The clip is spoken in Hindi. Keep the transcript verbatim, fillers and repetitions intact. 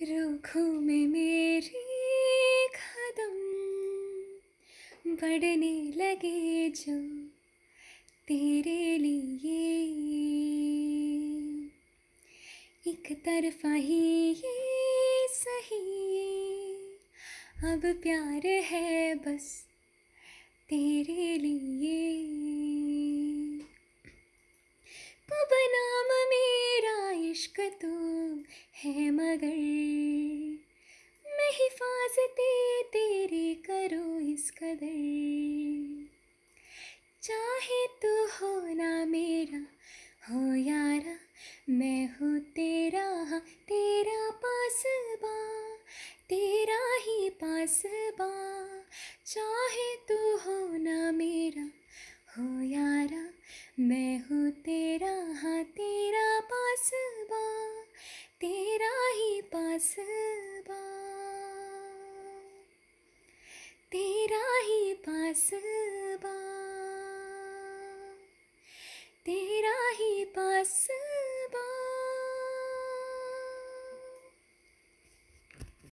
रुखों में मेरे कदम बढ़ने लगे जो तेरे लिए, एक तरफा ही ये सही, अब प्यार है बस तेरे लिए। कब नाम मेरा इश्क तो है, मगर मैं हिफाजते तेरी करूँ इस कदर। चाहे तू हो ना मेरा हो यारा, मैं हूँ तेरा, हाँ तेरा पासबा, तेरा ही पासबा। चाहे तू हो ना मेरा हो यारा, मैं हूँ तेरा, हाँ तेरा पासबा, तेरा ही पासबा, तेरा ही पासबा, तेरा ही पास